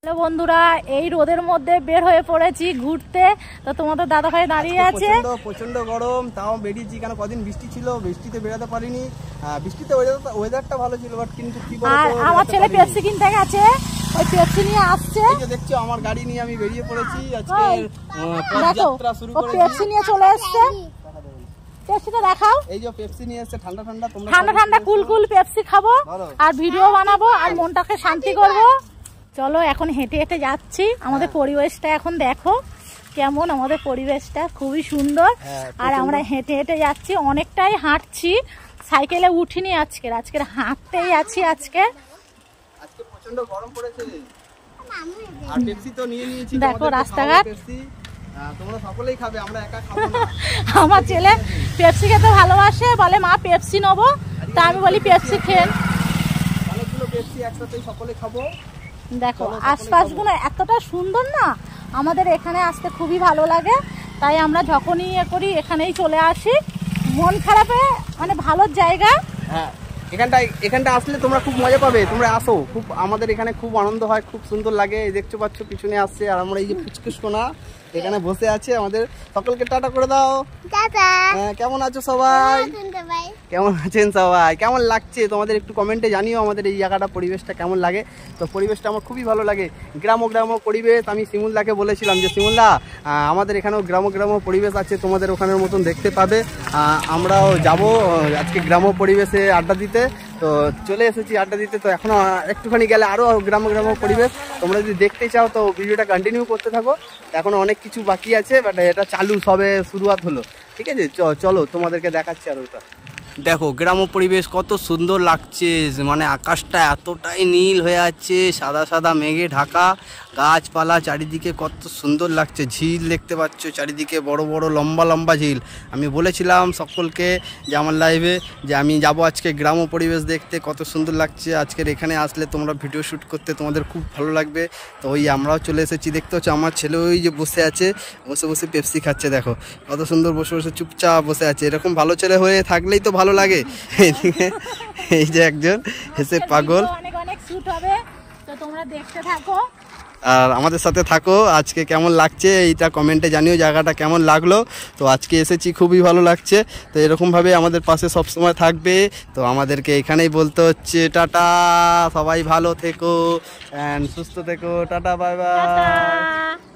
তো বন্ধুরা এই রোদের মধ্যে বের হয়ে পড়েছি ঘুরতে। তো তোমাদের দাদা ভাই দাঁড়িয়ে আছে। প্রচন্ড গরম, তাও বেরিয়েছি কেন কদিন বৃষ্টি ছিল, বৃষ্টিতে বেরোতে পারিনি। বৃষ্টিতে ওয়েদারটা ভালো ছিল, বাট কিন্তু কি বলতো আমার ছেলে পেপসি কিনতে গেছে, ওই পেপসি নিয়ে আসছে। এই যে দেখছো আমার গাড়ি নিয়ে আমি বেরিয়ে পড়েছি আজকে পদযাত্রা শুরু করেছি। পেপসি নিয়ে চলে এসেছে। পেপসিটা দেখাও। এই যে পেপসি নিয়ে এসেছে, ঠান্ডা ঠান্ডা, তোমরা ঠান্ডা ঠান্ডা কুল কুল পেপসি খাবো আর ভিডিও বানাবো আর মনটাকে শান্তি করব। চলো এখন হেঁটে হেঁটে যাচ্ছি। আমাদের পরিবেশটা এখন দেখো কেমন, আমাদের পরিবেশটা খুবই সুন্দর। আর আমরা হেঁটে হেঁটে যাচ্ছি, অনেকটাই হাঁটছি, সাইকেলে উঠিনি আজকের হাঁটতেই আছি। আজকে প্রচন্ড গরম পড়েছে আর পেপসি তো নিয়ে নিয়েছি। দেখো রাস্তাঘাট, তোমরা সকলেই খাবে, আমরা একা খাবো না। আমার ছেলে পেপসি খেতে ভালোবাসে, বলে মা পেপসি নেবো। তা আমি বলি পেপসি খেন। অনেকগুলো পেপসি একসাথে সকলে খাবো। দেখো আশপাশগুলো এতটা সুন্দর না, আমাদের এখানে আসতে খুবই ভালো লাগে। তাই আমরা যখনই করি এখানেই চলে আসি। মন খারাপে মানে ভালো জায়গা। হ্যাঁ, এখানটা আসলে তোমরা খুব মজা পাবে। তোমরা আসো, খুব আমাদের এখানে খুব আনন্দ হয়, খুব সুন্দর লাগে। দেখতে পাচ্ছ পিছনে আসছে, আর আমরা এই যে পুচকুসোনা এখানে বসে আছে। আমাদের সকলকে টাটা করে দাও। কেমন আছো সবাই? কেমন আছেন সবাই? কেমন লাগছে তোমাদের একটু কমেন্টে জানিও আমাদের এই জায়গাটা, পরিবেশটা কেমন লাগে। তো পরিবেশটা আমার খুবই ভালো লাগে, গ্রাম পরিবেশ। আমি শিমুলদাকে বলেছিলাম যে শিমুলদা আমাদের এখানেও গ্রাম পরিবেশ আছে, তোমাদের ওখানের মতন দেখতে পাবে। আমরাও যাব আজকে গ্রাম পরিবেশে আড্ডা দিতে। তো চলে এসেছি আড্ডা দিতে। তো এখনও একটুখানি গেলে আরও গ্রাম পরিবেশ। তোমরা যদি দেখতে চাও তো ভিডিওটা কন্টিনিউ করতে থাকো। এখনও অনেক কিছু বাকি আছে, বাট এটা চালু সবে শুরুয়াত হলো। ঠিক আছে, চলো তোমাদেরকে দেখাচ্ছি আর ওটা। দেখো গ্রাম পরিবেশ কত সুন্দর লাগছে, মানে আকাশটা এতটাই নীল হয়ে আছে, সাদা সাদা মেঘে ঢাকা, গাছপালা চারিদিকে কত সুন্দর লাগছে। ঝিল দেখতে পাচ্ছ চারিদিকে, বড় বড় লম্বা লম্বা ঝিল। আমি বলেছিলাম সকলকে যে আমার লাইভে যে আমি যাব আজকে গ্রাম পরিবেশ দেখতে, কত সুন্দর লাগছে। আজকের এখানে আসলে তোমরা ভিডিও শ্যুট করতে তোমাদের খুব ভালো লাগবে। তো ওই আমরাও চলে এসেছি। দেখতে হচ্ছে আমার ছেলে ওই যে বসে আছে, বসে বসে পেপসি খাচ্ছে। দেখো কত সুন্দর বসে বসে চুপচাপ বসে আছে। এরকম ভালো ছেলে হয়ে থাকলেই তো ভালো লাগে। এইদিকে এই যে একজন হেসে পাগল। অনেক অনেক শ্যুট হবে, তো তোমরা দেখতে থাকো আর আমাদের সাথে থাকো। আজকে কেমন লাগছে এইটা কমেন্টে জানিও, জায়গাটা কেমন লাগলো। তো আজকে এসেছি, খুবই ভালো লাগছে। তো এরকমভাবে আমাদের পাশে সবসময় থাকবে। তো আমাদেরকে এখানেই বলতে হচ্ছে টাটা, সবাই ভালো থেকো অ্যান্ড সুস্থ থেকো। Tata, bye by.